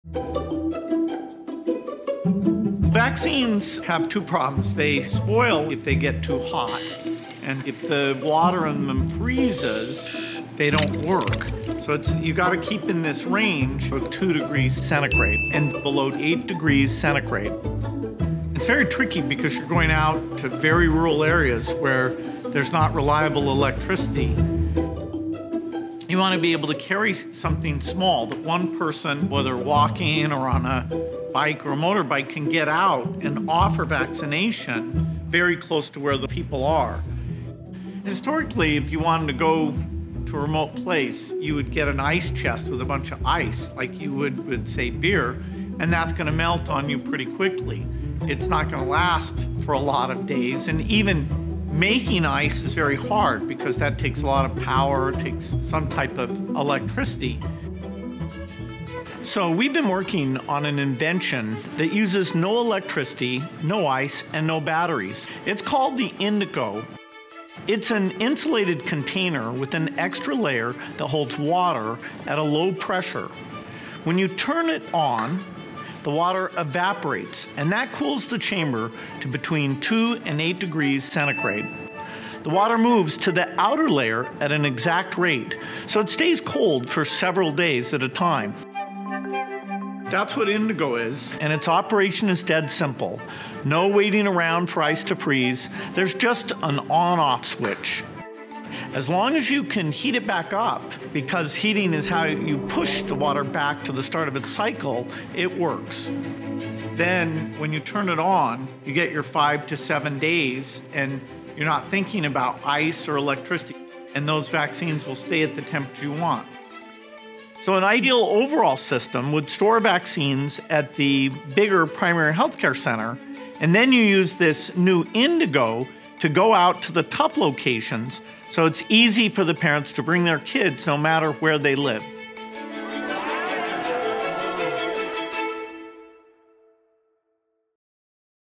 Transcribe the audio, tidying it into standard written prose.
Vaccines have two problems. They spoil if they get too hot, and if the water in them freezes, they don't work. So you got to keep in this range of 2 degrees centigrade and below 8 degrees centigrade. It's very tricky because you're going out to very rural areas where there's not reliable electricity. You want to be able to carry something small that one person, whether walking or on a bike or a motorbike, can get out and offer vaccination very close to where the people are. Historically, if you wanted to go to a remote place, you would get an ice chest with a bunch of ice, like you would with, say, beer, and that's going to melt on you pretty quickly. It's not going to last for a lot of days, and even making ice is very hard because that takes a lot of power, it takes some type of electricity. So we've been working on an invention that uses no electricity, no ice, and no batteries. It's called the Indigo. It's an insulated container with an extra layer that holds water at a low pressure. When you turn it on, the water evaporates, and that cools the chamber to between 2 and 8 degrees centigrade. The water moves to the outer layer at an exact rate, so it stays cold for several days at a time. That's what Indigo is, and its operation is dead simple. No waiting around for ice to freeze. There's just an on-off switch. As long as you can heat it back up, because heating is how you push the water back to the start of its cycle, it works. Then, when you turn it on, you get your 5 to 7 days, and you're not thinking about ice or electricity, and those vaccines will stay at the temperature you want. So an ideal overall system would store vaccines at the bigger primary healthcare center, and then you use this new Indigo to go out to the tough locations, so it's easy for the parents to bring their kids no matter where they live.